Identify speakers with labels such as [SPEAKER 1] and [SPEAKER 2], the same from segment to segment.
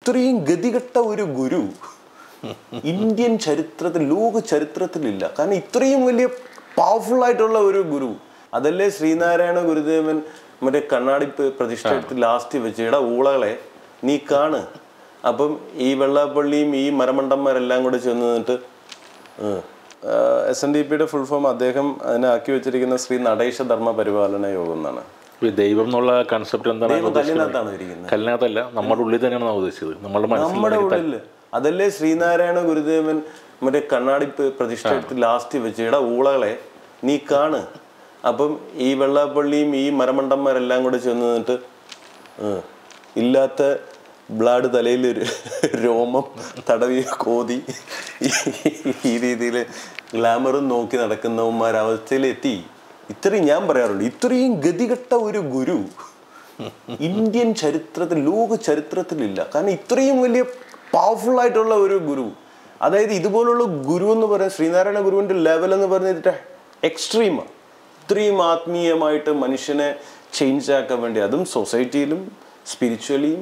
[SPEAKER 1] ഇത്രയും ഗതികെട്ട ഒരു ഗുരു ഇന്ത്യൻ ചരിത്രത്തിൽ, ലോക ചരിത്രത്തിലില്ല. കാരണം ഇത്രയും വലിയ പവർഫുൾ ആയിട്ടുള്ള ഒരു ഗുരു. അതല്ലേ ശ്രീനാരായണ ഗുരുദേവൻ മറ്റേ കണ്ണാടി പ്രതിഷ്ഠ എടുത്ത് ലാസ്റ്റ് വെച്ച്, ഇടാ ഊളകളെ നീ കാണ്. അപ്പം ഈ വെള്ളാപ്പള്ളിയും ഈ മരമണ്ടന്മാരെല്ലാം കൂടെ ചെന്ന് നിന്നിട്ട് SNDPയുടെ ഫുൾ ഫോം അദ്ദേഹം അതിനാക്കി വെച്ചിരിക്കുന്ന ശ്രീ നടേശ ധർമ്മ പരിപാലന യോഗം എന്നാണ്.
[SPEAKER 2] ദൈവം എന്നുള്ള കൺസെപ്റ്റ് എന്താണ്?
[SPEAKER 1] കല്ലിനകത്താണ് ഇരിക്കുന്നത്.
[SPEAKER 2] കല്ലിനകത്തല്ല, നമ്മുടെ ഉള്ളിൽ തന്നെയാണ് ഉദ്ദേശിച്ചത്,
[SPEAKER 1] നമ്മുടെ ഉള്ളിൽ. അതല്ലേ ശ്രീനാരായണ ഗുരുദേവൻ മറ്റേ കണ്ണാടി പ്രതിഷ്ഠ എടുത്ത് ലാസ്റ്റ് വെച്ച്, ഇടാ ഊളകളെ നീ കാണ്. അപ്പം ഈ വെള്ളാപ്പള്ളിയും ഈ മരമണ്ടന്മാരെല്ലാം കൂടെ ചെന്ന് നിന്നിട്ട് ഇല്ലാത്ത ബ്ലാഡ് തലയിലൊരു രോമം തടവി കോതി ഈ രീതിയിൽ ഗ്ലാമറും നോക്കി നടക്കുന്നവന്മാരവസ്ഥയിലെത്തി. ഇത്രയും ഞാൻ പറയാറുള്ളൂ, ഇത്രയും ഗതികെട്ട ഒരു ഗുരു ഇന്ത്യൻ ചരിത്രത്തിൽ, ലോക ചരിത്രത്തിലില്ല. കാരണം ഇത്രയും വലിയ പവർഫുൾ ആയിട്ടുള്ള ഒരു ഗുരു. അതായത് ഇതുപോലുള്ള ഗുരു എന്ന് പറയുന്നത്, ശ്രീനാരായണ ഗുരുവിൻ്റെ ലെവൽ എന്ന് പറഞ്ഞിട്ട് എക്സ്ട്രീമാണ്. ഇത്രയും ആത്മീയമായിട്ട് മനുഷ്യനെ ചേഞ്ച് ആക്കാൻ വേണ്ടി, അതും സൊസൈറ്റിയിലും സ്പിരിച്വലിയും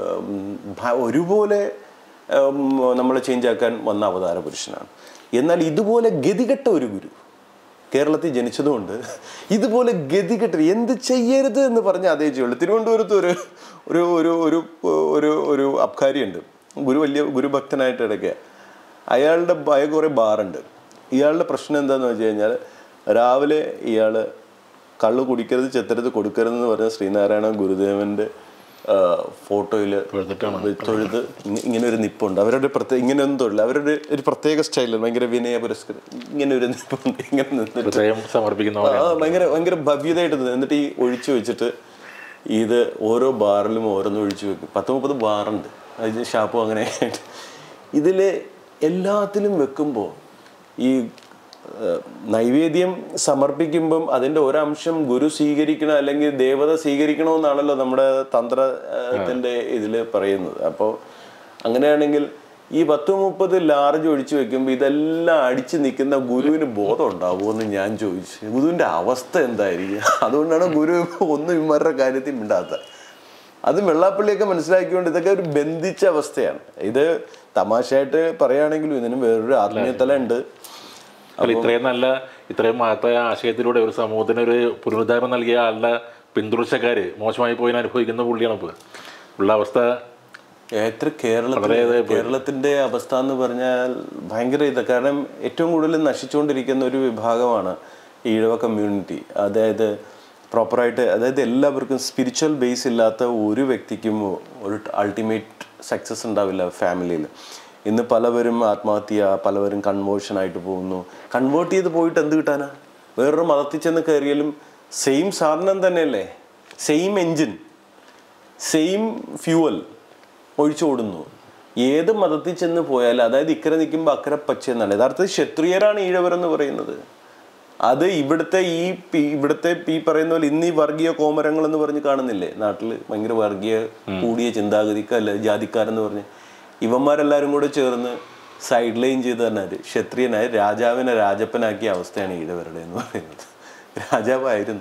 [SPEAKER 1] ഒരുപോലെ നമ്മളെ ചേഞ്ച് ആക്കാൻ വന്ന അവതാര പുരുഷനാണ്. എന്നാൽ ഇതുപോലെ ഗതികെട്ട ഒരു ഗുരു കേരളത്തിൽ ജനിച്ചതുകൊണ്ട് ഇതുപോലെ ഗതികെട്ട് എന്ത് ചെയ്യരുത് എന്ന് പറഞ്ഞാൽ അതേ ചെയ്യുള്ളൂ. തിരുവനന്തപുരത്ത് ഒരു ഒരു ഒരു ഒരു ഒരു അബ്കാരിയുണ്ട്, വലിയ ഗുരുഭക്തനായിട്ട് ഇടയ്ക്ക്. അയാളുടെ കുറേ ബാറുണ്ട്. ഇയാളുടെ പ്രശ്നം എന്താണെന്ന് വെച്ച് കഴിഞ്ഞാൽ, രാവിലെ ഇയാൾ കള്ള് കുടിക്കരുത്, ചെത്തരുത്, കൊടുക്കരുതെന്ന് പറഞ്ഞ ശ്രീനാരായണ ഗുരുദേവൻ്റെ ഫോട്ടോയിൽ തൊഴുത് ഇങ്ങനെ ഒരു നിപ്പുണ്ട്. അവരുടെ ഇങ്ങനെയൊന്നും തൊഴിൽ, അവരുടെ ഒരു പ്രത്യേക സ്റ്റൈലിൽ ഭയങ്കര വിനയ പുരസ്കരം ഇങ്ങനെ ഒരു നിപ്പുണ്ട്. ഇങ്ങനെ ഭയങ്കര ഭവ്യതയായിട്ട് എന്നിട്ട് ഈ ഒഴിച്ചു വെച്ചിട്ട് ഇത് ഓരോ ബാറിലും ഓരോന്നും ഒഴിച്ചു വെക്കും. 10-30 ബാറുണ്ട്, അത് ഷാപ്പും അങ്ങനെ ആയിട്ട്. ഇതിൽ എല്ലാത്തിലും വെക്കുമ്പോൾ ഈ നൈവേദ്യം സമർപ്പിക്കുമ്പം അതിൻ്റെ ഒരംശം ഗുരു സ്വീകരിക്കണം അല്ലെങ്കിൽ ദേവത സ്വീകരിക്കണമെന്നാണല്ലോ നമ്മുടെ തന്ത്രത്തിൻ്റെ ഇതിൽ പറയുന്നത്. അപ്പോൾ അങ്ങനെയാണെങ്കിൽ ഈ 10-30 ലാർജ് ഒഴിച്ചു വെക്കുമ്പോൾ ഇതെല്ലാം അടിച്ച് നിൽക്കുന്ന ഗുരുവിന് ബോധം ഉണ്ടാവുമെന്ന് ഞാൻ ചോദിച്ചു. ഗുരുവിൻ്റെ അവസ്ഥ എന്തായിരിക്കും? അതുകൊണ്ടാണ് ഗുരു ഒന്നും ഇവന്മാരുടെ കാര്യത്തിൽ മിണ്ടാത്തത്. അത് വെള്ളാപ്പള്ളിയൊക്കെ മനസ്സിലാക്കിക്കൊണ്ട് ഇതൊക്കെ ഒരു ബന്ധിച്ച അവസ്ഥയാണ്. ഇത് തമാശയായിട്ട് പറയുകയാണെങ്കിലും ഇതിന് വേറൊരു ആത്മീയതല ഉണ്ട്.
[SPEAKER 2] ഇത്രയും മഹത്തായ ആശയത്തിലൂടെ ഒരു സമൂഹത്തിന് ഒരു പുനരുദ്ധാരണം നൽകിയ ആളുടെ പിന്തുടർച്ചക്കാര് മോശമായി പോയി അനുഭവിക്കുന്ന പുള്ളിയാണ് ഇപ്പോൾ ഉള്ള അവസ്ഥ.
[SPEAKER 1] എത്ര കേരളത്തിൻ്റെ അവസ്ഥ എന്ന് പറഞ്ഞാൽ ഭയങ്കര ഇത്. കാരണം ഏറ്റവും കൂടുതൽ നശിച്ചുകൊണ്ടിരിക്കുന്ന ഒരു വിഭാഗമാണ് ഈഴവ കമ്മ്യൂണിറ്റി. അതായത് പ്രോപ്പറായിട്ട്, അതായത് എല്ലാവർക്കും സ്പിരിച്വൽ ബേസ് ഇല്ലാത്ത ഒരു വ്യക്തിക്കും ഒരു അൾട്ടിമേറ്റ് സക്സസ് ഉണ്ടാവില്ല ഫാമിലിയിൽ. ഇന്ന് പലവരും ആത്മഹത്യ, പലവരും കൺവേർഷനായിട്ട് പോകുന്നു. കൺവേർട്ട് ചെയ്ത് പോയിട്ട് എന്ത് കിട്ടാനാ? വേറൊരു മതത്തിൽ ചെന്ന് കയറിയാലും സെയിം സാധനം തന്നെയല്ലേ, സെയിം എൻജിൻ, സെയിം ഫ്യൂവൽ ഒഴിച്ചോടുന്നു. ഏത് മതത്തിൽ ചെന്ന് പോയാലും, അതായത് ഇക്കരെ നിൽക്കുമ്പോൾ അക്കരെ പച്ച എന്നാണ്. യഥാർത്ഥത്തിൽ ക്ഷത്രിയരാണ് ഈഴവരെന്ന് പറയുന്നത്. അത് ഇവിടുത്തെ ഈ പറയുന്ന പോലെ ഇന്ന് ഈ വർഗീയ കോമരങ്ങൾ എന്ന് പറഞ്ഞ് കാണുന്നില്ലേ നാട്ടിൽ, ഭയങ്കര വർഗീയ കൂടിയ ചിന്താഗതിക്കല്ല ജാതിക്കാരെന്ന് പറഞ്ഞ് ഇവന്മാരെല്ലാവരും കൂടെ ചേർന്ന് സൈഡ് ലൈൻ ചെയ്ത് പറഞ്ഞാൽ ക്ഷത്രിയനായി രാജാവിനെ രാജപ്പനാക്കിയ അവസ്ഥയാണ് ഈഴവരുടെ എന്ന് പറയുന്നത്. രാജാവായിരുന്നു,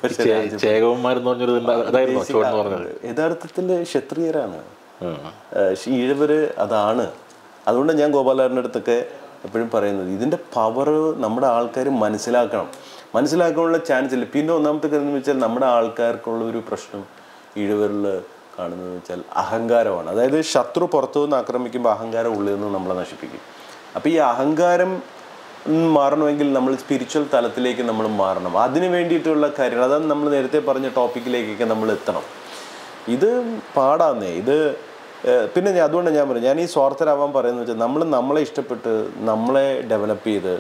[SPEAKER 1] യഥാർത്ഥത്തിൽ ക്ഷത്രിയരാണ് ഈഴവര്. അതാണ്. അതുകൊണ്ട് ഞാൻ ഗോപാലന്റെ അടുത്തൊക്കെ എപ്പോഴും പറയുന്നത്, ഇതിൻ്റെ പവർ നമ്മുടെ ആൾക്കാർ മനസ്സിലാക്കാനുള്ള ചാൻസ് ഇല്ല. പിന്നെ ഒന്നാമത്തെ കാര്യം എന്ന് വെച്ചാൽ നമ്മുടെ ആൾക്കാർക്കുള്ള ഒരു പ്രശ്നം ഈഴവരിൽ കാണുന്നതെന്ന് വെച്ചാൽ അഹങ്കാരമാണ്. അതായത് ശത്രു പുറത്തു നിന്ന് ആക്രമിക്കുമ്പോൾ അഹങ്കാരം ഉള്ളിൽ നിന്ന് നമ്മളെ നശിപ്പിക്കും. അപ്പോൾ ഈ അഹങ്കാരം മാറണമെങ്കിൽ നമ്മൾ സ്പിരിച്വൽ തലത്തിലേക്ക് നമ്മൾ മാറണം. അതിന് വേണ്ടിയിട്ടുള്ള കാര്യങ്ങൾ, അതാണ് നമ്മൾ നേരത്തെ പറഞ്ഞ ടോപ്പിക്കിലേക്കൊക്കെ നമ്മൾ എത്തണം. ഇത് പാടാന്നേ. ഇത് പിന്നെ അതുകൊണ്ട് ഞാൻ പറഞ്ഞു, ഞാൻ ഈ സ്വാർത്ഥരാവാൻ പറയുന്നത് വെച്ചാൽ നമ്മളെ ഇഷ്ടപ്പെട്ട് നമ്മളെ ഡെവലപ്പ് ചെയ്ത്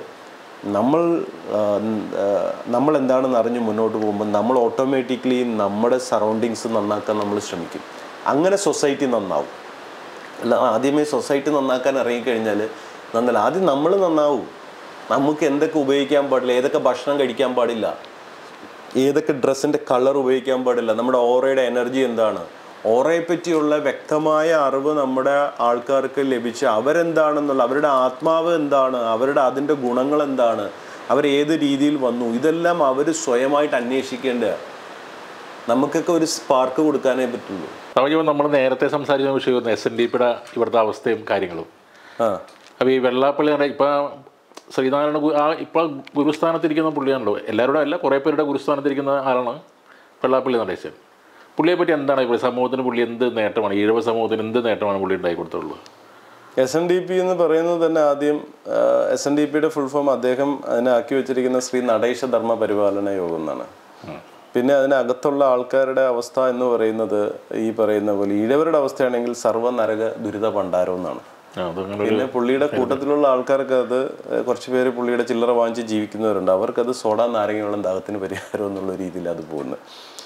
[SPEAKER 1] നമ്മൾ എന്താണെന്ന് അറിഞ്ഞ് മുന്നോട്ട് പോകുമ്പോൾ നമ്മൾ ഓട്ടോമാറ്റിക്കലി നമ്മുടെ സറൗണ്ടിങ്സ് നന്നാക്കാൻ നമ്മൾ ശ്രമിക്കും. അങ്ങനെ സൊസൈറ്റി നന്നാവും. അല്ല, ആദ്യമേ സൊസൈറ്റി നന്നാക്കാൻ ഇറങ്ങിക്കഴിഞ്ഞാൽ നന്നല്ല. ആദ്യം നമ്മൾ നന്നാവും. നമുക്ക് എന്തൊക്കെ ഉപയോഗിക്കാൻ പാടില്ല, ഏതൊക്കെ ഭക്ഷണം കഴിക്കാൻ പാടില്ല, ഏതൊക്കെ ഡ്രസ്സിൻ്റെ കളർ ഉപയോഗിക്കാൻ പാടില്ല, നമ്മുടെ ഓറയുടെ എനർജി എന്താണ്, ഓറയെ പറ്റിയുള്ള വ്യക്തമായ അറിവ് നമ്മുടെ ആൾക്കാർക്ക് ലഭിച്ച് അവരെന്താണെന്നുള്ള, അവരുടെ ആത്മാവ് എന്താണ്, അതിൻ്റെ ഗുണങ്ങൾ എന്താണ്, അവരേത് രീതിയിൽ വന്നു, ഇതെല്ലാം അവർ സ്വയമായിട്ട് അന്വേഷിക്കേണ്ട. നമുക്കൊക്കെ ഒരു സ്പാർക്ക് കൊടുക്കാനേ പറ്റുള്ളൂ.
[SPEAKER 2] നമുക്ക് നമ്മൾ നേരത്തെ സംസാരിച്ച വിഷയം SNDPയുടെ ഇവിടുത്തെ അവസ്ഥയും കാര്യങ്ങളും. അപ്പോൾ ഈ വെള്ളാപ്പള്ളി ഇപ്പോൾ ശ്രീനാരായണ ഇപ്പോൾ ഗുരുസ്ഥാനത്തിരിക്കുന്ന പുള്ളിയാണല്ലോ, എല്ലാവരുടെ അല്ല കുറേ പേരുടെ ഗുരുസ്ഥാനത്തിരിക്കുന്ന ആളാണ് വെള്ളാപ്പള്ളി നടേശൻ. പുള്ളിയെപ്പറ്റി എന്താണ് ഇപ്പോൾ സമൂഹത്തിന് പുള്ളി എന്ത് നേട്ടമാണ്, ഈഴവ സമൂഹത്തിന് എന്ത് നേട്ടമാണ് പുള്ളി ഉണ്ടാക്കി കൊടുത്തുള്ളത്?
[SPEAKER 1] SNDP എന്ന് പറയുന്നത് തന്നെ ആദ്യം SNDPയുടെ ഫുൾ ഫോം അദ്ദേഹം അതിനാക്കി വെച്ചിരിക്കുന്ന ശ്രീ നടേശ ധർമ്മ പരിപാലന യോഗം എന്നാണ്. പിന്നെ അതിനകത്തുള്ള ആൾക്കാരുടെ അവസ്ഥ എന്ന് പറയുന്നത് ഈ പറയുന്ന പോലെ ഈഴവരുടെ അവസ്ഥയാണെങ്കിൽ സർവ്വ നരക ദുരിത ഭണ്ഡാരം എന്നാണ്. പിന്നെ പുള്ളിയുടെ കൂട്ടത്തിലുള്ള ആൾക്കാർക്ക് അത് കുറച്ച് പേര് പുള്ളിയുടെ ചില്ലറ വാങ്ങിച്ച് ജീവിക്കുന്നവരുണ്ട്, അവർക്കത് സോഡ നാരങ്ങയുള്ള ദാഹത്തിന് പരിഹാരം എന്നുള്ള രീതിയിൽ അത് പോകുന്നത്.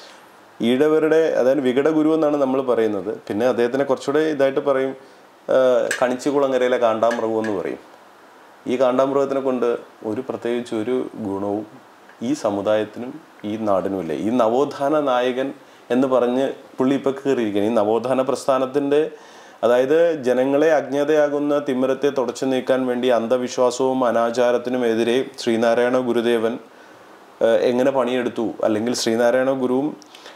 [SPEAKER 1] ഈഴവരുടെ അതായത് വികട ഗുരു എന്നാണ് നമ്മൾ പറയുന്നത്. പിന്നെ അദ്ദേഹത്തിനെ കുറച്ചുകൂടെ ഇതായിട്ട് പറയും കണിച്ചുകുളങ്ങരയിലെ കാണ്ടാമൃഗം എന്ന് പറയും. ഈ കാണ്ടാമൃഗത്തിനെ കൊണ്ട് പ്രത്യേകിച്ച് ഒരു ഗുണവും ഈ സമുദായത്തിനും ഈ നാടിനുമില്ല. ഈ നവോത്ഥാന നായകൻ എന്ന് പറഞ്ഞ് പുള്ളി ഇപ്പോൾ കയറിയിരിക്കുകയാണ്. ഈ നവോത്ഥാന പ്രസ്ഥാനത്തിൻ്റെ അതായത് ജനങ്ങളെ അജ്ഞതയാകുന്ന തിമിരത്തെ തുടച്ചു നീക്കാൻ വേണ്ടി അന്ധവിശ്വാസവും അനാചാരത്തിനുമെതിരെ ശ്രീനാരായണ ഗുരുദേവൻ എങ്ങനെ പണിയെടുത്തു, അല്ലെങ്കിൽ ശ്രീനാരായണ ഗുരുവും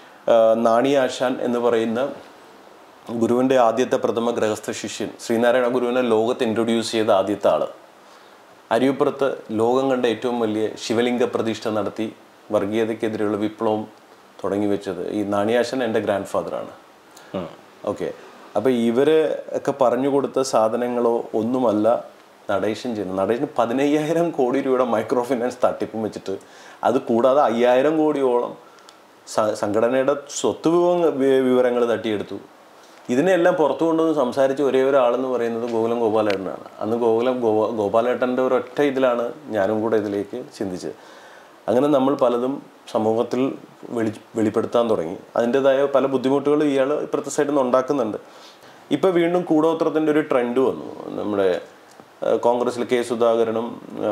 [SPEAKER 1] നാണിയാശാൻ എന്ന് പറയുന്ന ഗുരുവിൻ്റെ ആദ്യത്തെ പ്രഥമ ഗൃഹസ്ഥ ശിഷ്യൻ, ശ്രീനാരായണ ഗുരുവിനെ ലോകത്ത് ഇൻട്രൊഡ്യൂസ് ചെയ്ത ആദ്യത്തെ ആൾ, അരിയപ്പുറത്ത് ലോകം കണ്ട ഏറ്റവും വലിയ ശിവലിംഗ പ്രതിഷ്ഠ നടത്തി വർഗീയതയ്ക്കെതിരെയുള്ള വിപ്ലവം തുടങ്ങി വെച്ചത് ഈ നാണിയാശൻ എൻ്റെ ഗ്രാൻഡ് ഫാദറാണ്. ഓക്കെ, അപ്പോൾ ഇവർ ഒക്കെ പറഞ്ഞു കൊടുത്ത സാധനങ്ങളോ ഒന്നുമല്ല നടേശൻ ചെയ്യുന്നത്. നടേശന് 15,000 കോടി രൂപയുടെ മൈക്രോ ഫിനാൻസ് തട്ടിപ്പും വെച്ചിട്ട്, അത് കൂടാതെ 5,000 കോടിയോളം സംഘടനയുടെ സ്വത്ത് വിവരങ്ങൾ തട്ടിയെടുത്തു. ഇതിനെല്ലാം പുറത്തു കൊണ്ടുവന്ന് സംസാരിച്ച ഒരേ ഒരാളെന്ന് പറയുന്നത് ഗോകുലം ഗോപാലേട്ടനാണ്. അന്ന് ഗോപാലേട്ടൻ്റെ ഒരൊറ്റ ഇതിലാണ് ഞാനും കൂടെ ഇതിലേക്ക് ചിന്തിച്ചത്. അങ്ങനെ നമ്മൾ പലതും സമൂഹത്തിൽ വെളിപ്പെടുത്താൻ തുടങ്ങി. അതിൻ്റെതായ പല ബുദ്ധിമുട്ടുകൾ ഇയാൾ ഇപ്പുറത്തെ സൈഡിൽ നിന്ന് ഉണ്ടാക്കുന്നുണ്ട്. ഇപ്പോൾ വീണ്ടും കൂടോത്രത്തിൻ്റെ ഒരു ട്രെൻഡ് വന്നു. നമ്മുടെ കോൺഗ്രസ്സിൽ കെ സുധാകരനും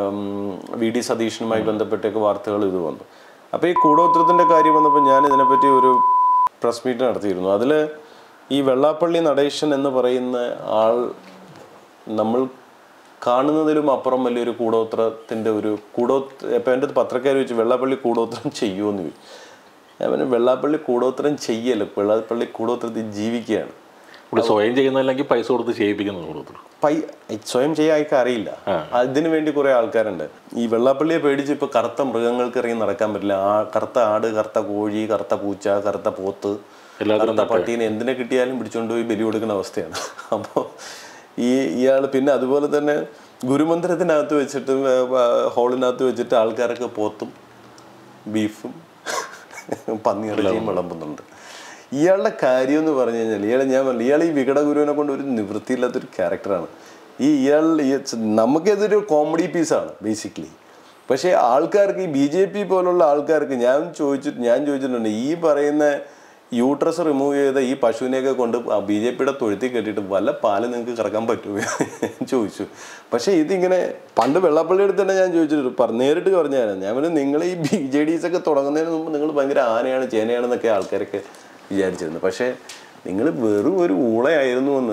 [SPEAKER 1] VD സതീശനുമായി ബന്ധപ്പെട്ടൊക്കെ വാർത്തകൾ ഇത് വന്നു. അപ്പോൾ ഈ കൂടോത്രത്തിൻ്റെ കാര്യം വന്നപ്പോൾ ഞാൻ ഇതിനെപ്പറ്റി ഒരു പ്രസ് മീറ്റ് നടത്തിയിരുന്നു. അതിൽ ഈ വെള്ളാപ്പള്ളി നടേശൻ എന്ന് പറയുന്ന ആൾ നമ്മൾ കാണുന്നതിലും അപ്പുറം വലിയൊരു കൂടോത്രത്തിൻ്റെ ഇപ്പോൾ എൻ്റെ പത്രക്കാർ ചോദിച്ചു വെള്ളാപ്പള്ളി കൂടോത്രം ചെയ്യുമെന്ന് ചോദിച്ചു. ഞാൻ പറഞ്ഞു വെള്ളാപ്പള്ളി കൂടോത്രം ചെയ്യല്ല, വെള്ളാപ്പള്ളി കൂടോത്രത്തിൽ ജീവിക്കുകയാണ്.
[SPEAKER 2] സ്വയം ചെയ്യുന്നതല്ലെങ്കിൽ പൈസ കൊടുത്ത് ചെയ്യിപ്പിക്കുന്നു.
[SPEAKER 1] സ്വയം ചെയ്യാൻ അറിയില്ല, അതിനു വേണ്ടി കുറേ ആൾക്കാരുണ്ട്. ഈ വെള്ളാപ്പള്ളിയെ പേടിച്ച് ഇപ്പോൾ കറുത്ത മൃഗങ്ങൾക്ക് ഇറങ്ങി നടക്കാൻ പറ്റില്ല. കറുത്ത ആട്, കറുത്ത കോഴി, കറുത്ത പൂച്ച, കറുത്ത പോത്ത്, കറുത്ത പട്ടീനെ എന്തിനെ കിട്ടിയാലും പിടിച്ചുകൊണ്ട് പോയി ബലി കൊടുക്കുന്ന അവസ്ഥയാണ്. അപ്പോൾ ഇയാൾ പിന്നെ അതുപോലെ തന്നെ ഗുരുമന്ദിരത്തിനകത്ത് വെച്ചിട്ട് ഹോളിനകത്ത് വെച്ചിട്ട് ആൾക്കാരൊക്കെ പോത്തും ബീഫും പന്നിയിറച്ചിയും വിളമ്പുന്നുണ്ട്. ഇയാളുടെ കാര്യം എന്ന് പറഞ്ഞു കഴിഞ്ഞാൽ ഇയാൾ ഈ വികട ഗുരുവിനെ കൊണ്ട് ഒരു നിവൃത്തിയില്ലാത്തൊരു ക്യാരക്ടറാണ്. ഇയാൾ നമുക്കിതൊരു കോമഡി പീസാണ് ബേസിക്കലി. പക്ഷേ ആൾക്കാർക്ക് ഈ BJP പോലുള്ള ആൾക്കാർക്ക് ഞാൻ ചോദിച്ചിട്ടുണ്ട്, ഈ പറയുന്ന യൂട്രസ് റിമൂവ് ചെയ്ത ഈ പശുവിനെയൊക്കെ കൊണ്ട് BJPയുടെ തൊഴുത്തിൽ കെട്ടിയിട്ട് വല്ല പാല് നിങ്ങൾക്ക് കറക്കാൻ പറ്റുമോ ചോദിച്ചു. പക്ഷേ ഇതിങ്ങനെ പണ്ട് വെള്ളാപ്പള്ളി അടുത്ത് തന്നെ ഞാൻ ചോദിച്ചിട്ട് നേരിട്ട് പറഞ്ഞാൽ ഞാൻ നിങ്ങൾ ഈ BJDs ഒക്കെ തുടങ്ങുന്നതിന് മുമ്പ് നിങ്ങൾ ഭയങ്കര ആനയാണ് ചേനയാണെന്നൊക്കെ ആൾക്കാരൊക്കെ വിചാരിച്ചിരുന്നു. പക്ഷേ നിങ്ങൾ വെറും ഒരു ഊളയായിരുന്നു എന്ന്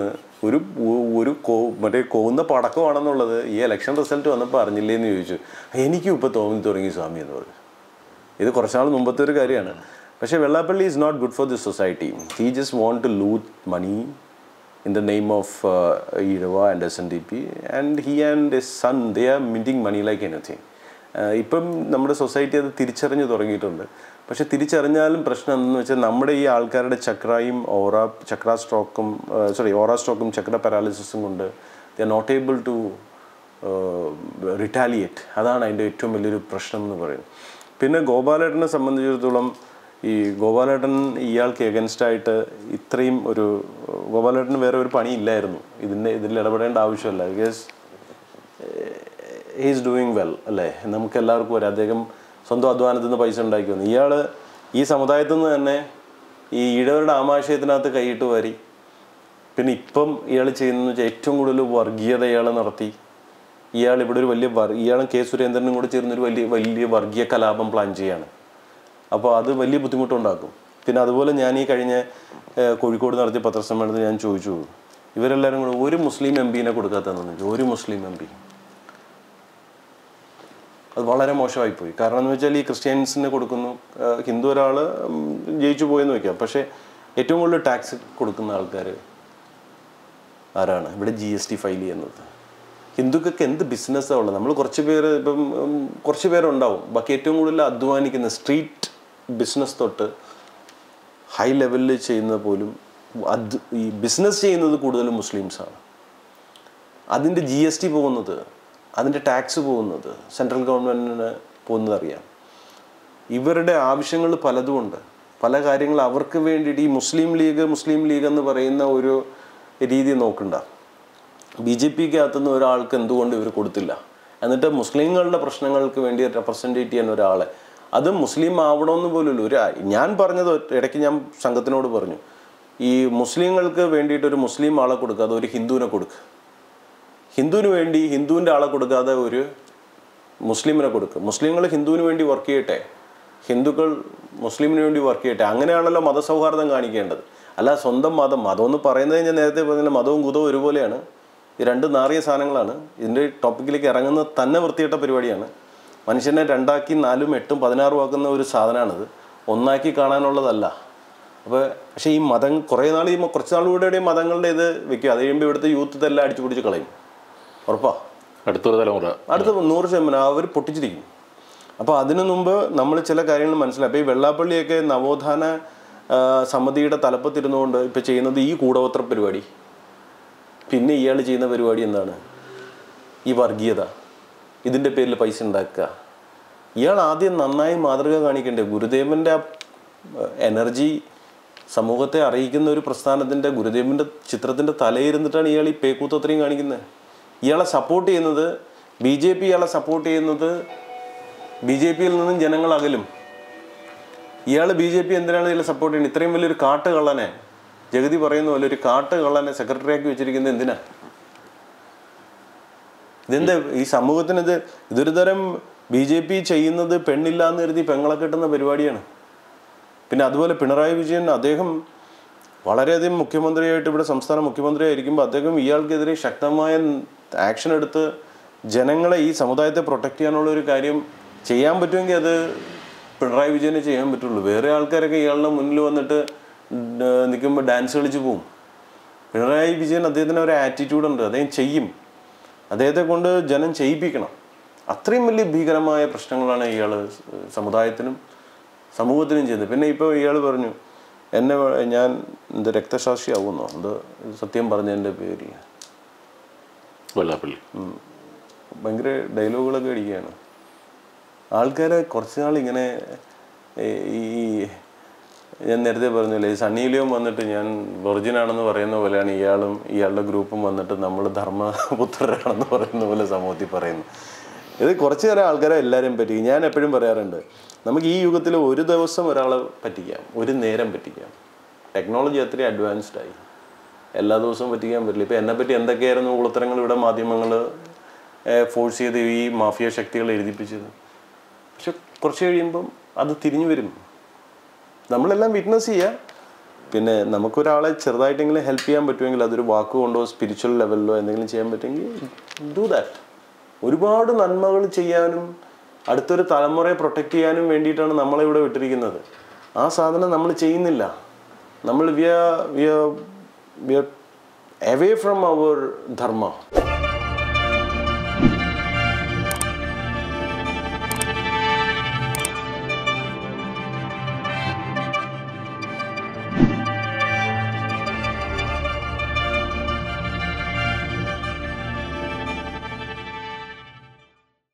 [SPEAKER 1] മറ്റേ കൊവുന്ന പടക്കമാണെന്നുള്ളത് ഈ ഇലക്ഷൻ റിസൾട്ട് വന്നപ്പോൾ അറിഞ്ഞില്ലേന്ന് ചോദിച്ചു. എനിക്കും ഇപ്പോൾ തോന്നി തുടങ്ങി സ്വാമി എന്ന് പറഞ്ഞു. ഇത് കുറച്ചാൾ മുമ്പത്തെ ഒരു കാര്യമാണ്. പക്ഷേ Vellappally is not good for this society. He just want to loot money in the name of Ezhava and SNDP and he and his son they are minting money like anything. ഇപ്പം നമ്മുടെ സൊസൈറ്റി അത് തിരിച്ചറിഞ്ഞു തുടങ്ങിയിട്ടുണ്ട്. പക്ഷെ തിരിച്ചറിഞ്ഞാലും പ്രശ്നം എന്തെന്ന് വെച്ചാൽ നമ്മുടെ ഈ ആൾക്കാരുടെ ഓറ സ്ട്രോക്കും ചക്ര പാരാലിസിസും കൊണ്ട് they are not able to retaliate. അതാണ് അതിൻ്റെ ഏറ്റവും വലിയൊരു പ്രശ്നം എന്ന് പറയുന്നത്. പിന്നെ ഗോപാലേട്ടനെ സംബന്ധിച്ചിടത്തോളം ഈ ഗോപാലേട്ടൻ ഇയാൾക്ക് എഗൻസ്റ്റായിട്ട് ഇത്രയും ഗോപാലേട്ടന് വേറെ ഒരു പണിയില്ലായിരുന്നു, ഇതിൽ ഇടപെടേണ്ട ആവശ്യമില്ല. Because he is doing well അല്ലേ, നമുക്ക് എല്ലാവർക്കും വരാം. അദ്ദേഹം സ്വന്തം അധ്വാനത്തിൽ നിന്ന് പൈസ ഉണ്ടാക്കി വന്നു. ഇയാൾ ഈ സമുദായത്തിൽ നിന്ന് തന്നെ ഈ ഈഴവരുടെ ആമാശയത്തിനകത്ത് കൈയിട്ട് വാരി. പിന്നെ ഇപ്പം ഇയാൾ ചെയ്യുന്നതെന്ന് വെച്ചാൽ ഏറ്റവും കൂടുതൽ വർഗീയത ഇയാൾ നടത്തി. ഇയാൾ ഇവിടെ ഒരു ഇയാളും കെ സുരേന്ദ്രനും കൂടെ ചേർന്നൊരു വലിയ വർഗീയ കലാപം പ്ലാൻ ചെയ്യാണ്. അപ്പോൾ അത് വലിയ ബുദ്ധിമുട്ടുണ്ടാക്കും. പിന്നെ അതുപോലെ ഞാൻ ഈ കഴിഞ്ഞ കോഴിക്കോട് നടത്തിയ പത്രസമ്മേളനത്തിൽ ഞാൻ ചോദിച്ചു, ഇവരെല്ലാവരും കൂടെ ഒരു മുസ്ലിം MP കൊടുക്കാത്തതെന്ന് ചോദിച്ചു. ഒരു മുസ്ലിം MP അത് വളരെ മോശമായിപ്പോയി. കാരണം എന്ന് വെച്ചാൽ ഈ ക്രിസ്ത്യൻസിന് കൊടുക്കുന്നു, ഹിന്ദു ഒരാൾ ജയിച്ചു പോയെന്ന് വയ്ക്കാം, പക്ഷേ ഏറ്റവും കൂടുതൽ ടാക്സ് കൊടുക്കുന്ന ആൾക്കാർ ആരാണ്? ഇവിടെ GST ഫയൽ ചെയ്യുന്നത്. ഹിന്ദുക്കൾക്ക് എന്ത് ബിസിനസ്സാണ് ഉള്ളത്? നമ്മൾ കുറച്ച് പേര് ഇപ്പം കുറച്ച് പേരുണ്ടാവും, ബാക്കി ഏറ്റവും കൂടുതൽ അധ്വാനിക്കുന്ന സ്ട്രീറ്റ് ബിസിനസ് തൊട്ട് ഹൈ ലെവലിൽ ചെയ്യുന്നത് പോലും ഈ ബിസിനസ് ചെയ്യുന്നത് കൂടുതലും മുസ്ലിംസാണ്. അതിൻ്റെ GST പോകുന്നത്, അതിൻ്റെ ടാക്സ് പോകുന്നത് സെൻട്രൽ ഗവൺമെൻറ്റിന് പോകുന്നത് അറിയാം. ഇവരുടെ ആവശ്യങ്ങൾ പലതുമുണ്ട്, പല കാര്യങ്ങൾ അവർക്ക് വേണ്ടിയിട്ട് ഈ മുസ്ലിം ലീഗ് എന്ന് പറയുന്ന ഒരു രീതി നോക്കണ്ട. BJPക്കകത്തുനിന്ന് ഒരാൾക്ക് എന്തുകൊണ്ട് ഇവർ കൊടുത്തില്ല? എന്നിട്ട് മുസ്ലിങ്ങളുടെ പ്രശ്നങ്ങൾക്ക് വേണ്ടി റെപ്രസെൻറ്റേറ്റ് ചെയ്യാൻ ഒരാളെ, അത് മുസ്ലിം ആവണമെന്ന് പോലുമില്ല. ഞാൻ പറഞ്ഞത് ഇടയ്ക്ക് ഞാൻ സംഘത്തിനോട് പറഞ്ഞു, ഈ മുസ്ലിങ്ങൾക്ക് വേണ്ടിയിട്ടൊരു മുസ്ലിം ആളെ കൊടുക്കാതെ ഒരു ഹിന്ദുവിനെ കൊടുക്കുക, ഹിന്ദുവിന് വേണ്ടി ഹിന്ദുവിൻ്റെ ആളെ കൊടുക്കാതെ ഒരു മുസ്ലിമിനെ കൊടുക്കുക. മുസ്ലിങ്ങൾ ഹിന്ദുവിന് വേണ്ടി വർക്ക് ചെയ്യട്ടെ, ഹിന്ദുക്കൾ മുസ്ലിമിന് വേണ്ടി വർക്ക് ചെയ്യട്ടെ. അങ്ങനെയാണല്ലോ മതസൗഹാർദ്ദം കാണിക്കേണ്ടത്. അല്ല സ്വന്തം മതം എന്ന് പറയുന്നത് ഞാൻ നേരത്തെ പറഞ്ഞില്ല, മതവും കുതവും ഒരുപോലെയാണ്. ഈ രണ്ട് നാറിയ സാധനങ്ങളാണ്. ഇതിൻ്റെ ടോപ്പിക്കിലേക്ക് ഇറങ്ങുന്നത് തന്നെ വൃത്തികെട്ട പരിപാടിയാണ്. മനുഷ്യനെ 2 ആക്കി 4 8 16 ആക്കുന്ന ഒരു സാധനമാണിത്, ഒന്നാക്കി കാണാനുള്ളതല്ല. അപ്പോൾ പക്ഷേ ഈ മതം കുറച്ച് നാളുകൂടെ മതങ്ങളുടെ ഇത് വെക്കുക, അത് കഴിയുമ്പോൾ ഇവിടുത്തെ യൂത്ത് ഇതെല്ലാം അടിച്ചു പിടിച്ച് കളയും. ഉറപ്പാ, അടുത്ത 100% അവർ പൊട്ടിച്ചിരിക്കും. അപ്പോൾ അതിനു മുമ്പ് നമ്മൾ ചില കാര്യങ്ങൾ മനസ്സിലായി. അപ്പോൾ ഈ വെള്ളാപ്പള്ളിയൊക്കെ നവോത്ഥാന സമിതിയുടെ തലപ്പത്തിരുന്നുകൊണ്ട് ഇപ്പോൾ ചെയ്യുന്നത് ഈ കൂടോത്ര പരിപാടി, പിന്നെ ഇയാൾ ചെയ്യുന്ന പരിപാടി എന്താണ്? ഈ വർഗീയത, ഇതിൻ്റെ പേരിൽ പൈസ ഉണ്ടാക്കുക. ഇയാൾ ആദ്യം നന്നായി മാതൃക കാണിക്കണ്ടേ? ഗുരുദേവൻ്റെ എനർജി സമൂഹത്തെ അറിയിക്കുന്ന ഒരു പ്രസ്ഥാനത്തിൻ്റെ ഗുരുദേവൻ്റെ ചിത്രത്തിൻ്റെ തലയിരുന്നിട്ടാണ് ഇയാൾ ഈ പേക്കൂത്ത് അത്രയും കാണിക്കുന്നത്. ഇയാളെ സപ്പോർട്ട് ചെയ്യുന്നത് BJP, ഇയാളെ സപ്പോർട്ട് ചെയ്യുന്നത് BJPയിൽ നിന്നും ജനങ്ങൾ അകലും. ഇയാൾ BJP എന്തിനാണ് ഇയാളെ സപ്പോർട്ട് ചെയ്യുന്നത്? ഇത്രയും വലിയൊരു കാട്ടുകള്ളനെ, ജഗതി പറയുന്ന പോലെ ഒരു കാട്ടുകള്ളനെ സെക്രട്ടറി ആക്കി വെച്ചിരിക്കുന്നത് എന്തിനാ? ഇതെന്താ ഈ സമൂഹത്തിന്? ഇതൊരു തരം BJP ചെയ്യുന്നത് പെണ്ണില്ല എന്ന് കരുതി പെങ്ങളെ കെട്ടുന്ന പരിപാടിയാണ്. പിന്നെ അതുപോലെ പിണറായി വിജയൻ, അദ്ദേഹം വളരെയധികം മുഖ്യമന്ത്രിയായിട്ട് ഇവിടെ സംസ്ഥാന മുഖ്യമന്ത്രിയായിരിക്കുമ്പോൾ അദ്ദേഹം ഇയാൾക്കെതിരെ ശക്തമായ ആക്ഷൻ എടുത്ത് ജനങ്ങളെ, ഈ സമുദായത്തെ പ്രൊട്ടക്റ്റ് ചെയ്യാനുള്ള ഒരു കാര്യം ചെയ്യാൻ പറ്റുമെങ്കിൽ അത് പിണറായി വിജയനെ ചെയ്യാൻ പറ്റുള്ളൂ. വേറെ ആൾക്കാരൊക്കെ ഇയാളുടെ മുന്നിൽ വന്നിട്ട് നിൽക്കുമ്പോൾ ഡാൻസ് കളിച്ച് പോവും. പിണറായി വിജയൻ അദ്ദേഹത്തിന് ഒരു ആറ്റിറ്റ്യൂഡുണ്ട്, അദ്ദേഹം ചെയ്യും. അദ്ദേഹത്തെ കൊണ്ട് ജനം ചെയ്യിപ്പിക്കണം. അത്രയും വലിയ ഭീകരമായ പ്രശ്നങ്ങളാണ് ഇയാൾ സമുദായത്തിനും സമൂഹത്തിനും ചെയ്യുന്നത്. പിന്നെ ഇപ്പോൾ ഇയാൾ പറഞ്ഞു ഞാൻ രക്തസാക്ഷിയാവുന്നോ, അത് സത്യം പറഞ്ഞതിൻ്റെ പേരിൽ
[SPEAKER 2] വെള്ളാപ്പള്ളി
[SPEAKER 1] ഭയങ്കര ഡയലോഗുകളൊക്കെ അടിക്കുകയാണ്. ആൾക്കാരെ കുറച്ച് നാൾ ഇങ്ങനെ ഈ ഞാൻ നേരത്തെ പറഞ്ഞില്ലേ, ഈ സണ്ണി ലിയോൺ വന്നിട്ട് ഞാൻ വെർജിനാണെന്ന് പറയുന്ന പോലെയാണ് ഇയാളുടെ ഗ്രൂപ്പും വന്നിട്ട് നമ്മൾ ധർമ്മപുത്രരാണെന്ന് പറയുന്ന പോലെ സമൂഹത്തിൽ പറയുന്നു. ഇത് കുറച്ച് നേരം ആൾക്കാരെ എല്ലാവരെയും പറ്റിക്കും. ഞാൻ എപ്പോഴും പറയാറുണ്ട്, നമുക്ക് ഈ യുഗത്തിൽ ഒരു ദിവസം ഒരാളെ പറ്റിക്കാം, ഒരു നേരം പറ്റിക്കാം. ടെക്നോളജി അത്രയും അഡ്വാൻസ്ഡായി, എല്ലാ ദിവസവും പറ്റിക്കാൻ പറ്റില്ല. ഇപ്പോൾ എന്നെപ്പറ്റി എന്തൊക്കെയായിരുന്നു ഉള്ളത്തരങ്ങൾ ഇവിടെ മാധ്യമങ്ങൾ ഫോഴ്സ് ചെയ്ത് ഈ മാഫിയ ശക്തികൾ എഴുതിപ്പിച്ചത്. പക്ഷെ കുറച്ച് കഴിയുമ്പം അത് തിരിഞ്ഞു വരും. നമ്മളെല്ലാം വിറ്റ്നസ് ചെയ്യുക. പിന്നെ നമുക്കൊരാളെ ചെറുതായിട്ടെങ്കിലും ഹെൽപ്പ് ചെയ്യാൻ പറ്റുമെങ്കിൽ, അതൊരു വാക്കുകൊണ്ടോ സ്പിരിച്വൽ ലെവലിലോ എന്തെങ്കിലും ചെയ്യാൻ പറ്റുമെങ്കിൽ ഡു ദാറ്റ്. ഒരുപാട് നന്മകൾ ചെയ്യാനും അടുത്തൊരു തലമുറയെ പ്രൊട്ടക്റ്റ് ചെയ്യാനും വേണ്ടിയിട്ടാണ് നമ്മളിവിടെ വിട്ടിരിക്കുന്നത്. ആ സാധനം നമ്മൾ ചെയ്യുന്നില്ല. നമ്മൾ we are away from our dharma.